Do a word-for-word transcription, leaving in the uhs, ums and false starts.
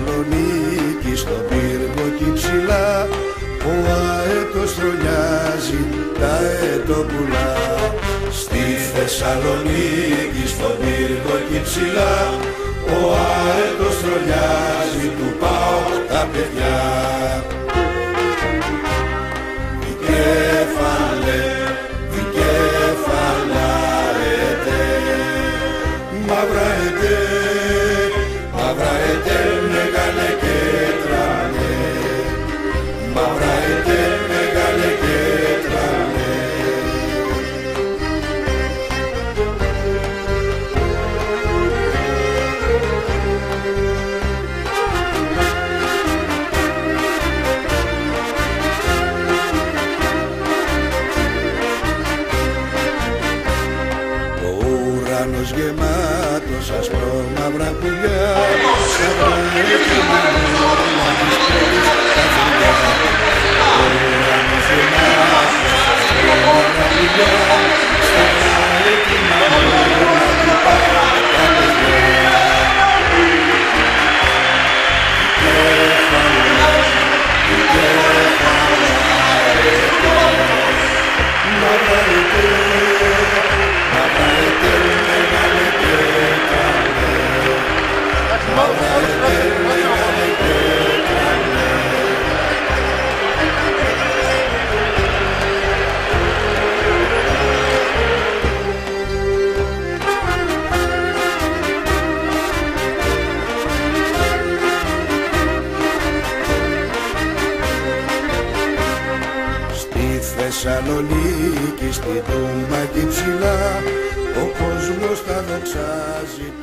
Θεσσαλονίκη στον πύργο κι ψηλά, ο αέτος τρολιάζει τα αετοπουλά. Στη Θεσσαλονίκη στον πύργο κι ψηλά, ο αέτος τρολιάζει του ΠΑΟΚ τα παιδιά. Δικέφαλε, δικέφαλαετέ, μαύρα ετέ, μαύρα ετέ, μεγάλε και τρανέ, μαύρα ετέ, μεγάλε και τρανέ. Ουρανός γεμάτος ασπρόμαυρα πουλιά, σαν έτοιμα όλα της πόλης τα φιλιά. Ουρανός γεμάτος ασπρόμαυρα πουλιά, σαν έτοιμα όλα του ΠΑΟΚ τα παιδιά. Δικέφαλα, δικέφαλα, μαύρα ετέ, μαύρα ετέ, μεγάλε και τρανέ, μαύρα ετέ, μεγάλε και τρανέ. Στη Θεσσαλονίκη, στη Τούμπα κι ψηλά, ο κόσμος τα δοξάζει.